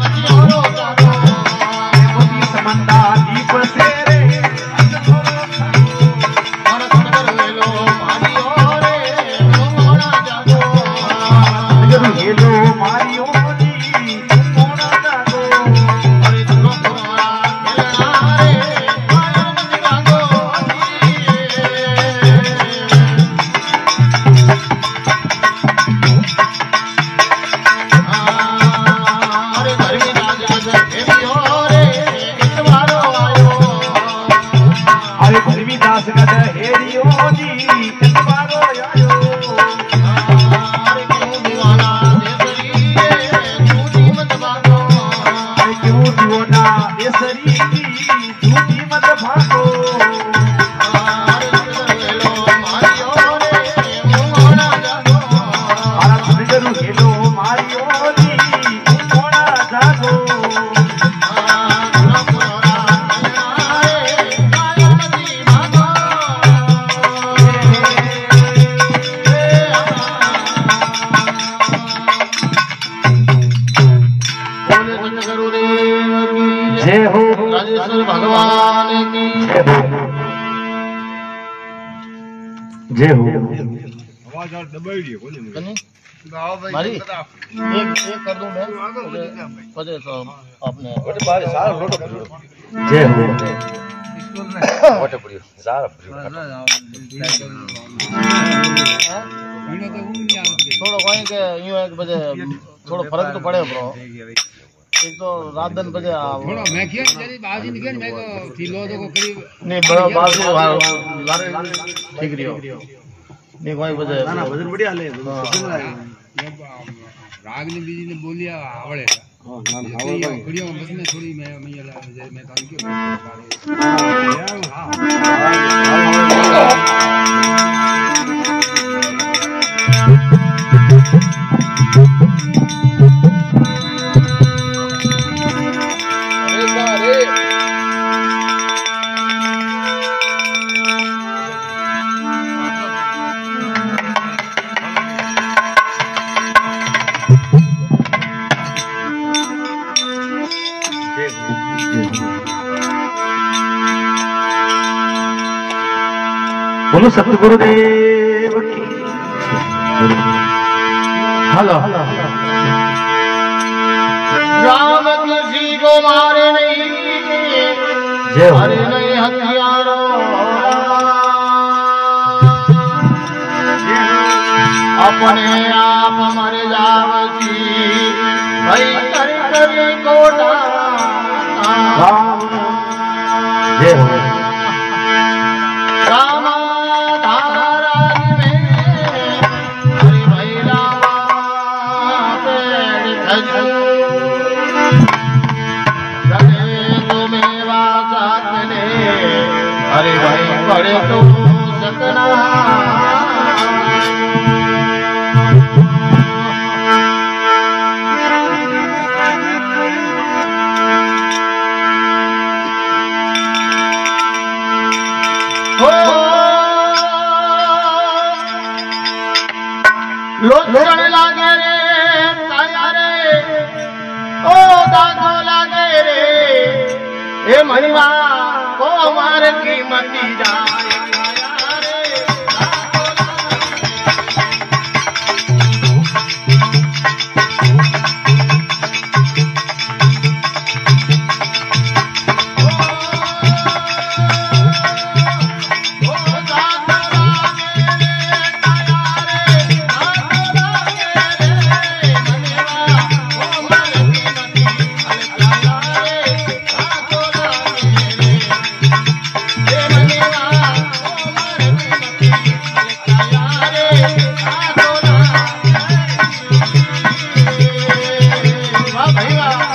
जय हो आवाज और दबाई दिए कोने में गाओ भाई मारी एक कर दूं मैं पता तो आपने बड़े बारे सारा फोटो जय हो स्कूल में फोटो पड़ियो सारा थोड़ा कोई के यूं एक बजे थोड़ा फर्क तो पड़े ब्रो एक तो रात दिन बजे थोड़ा मैं किया जरी बाजी निकल मैं को किलो तो करीब नहीं बड़ा बाजी लारे ठीक रियो नहीं कोई बजे ना ना वजन बढ़िया ले रागनी बीजी ने बोलिया आवड़े हां ना आवड़े वीडियो में बस में थोड़ी मैं काम बोलो सतगुरुदेव की हेलो राम किसी को मारे नहीं जय हो नहीं हथियारों अपने आप मर जावसी भाई कर कोटा जय हो अरे भाई पड़े तो सकना लोचन लागे रे ताया रे ओ दादो लागे रे ए मणिवा को मार की मती जाए भैया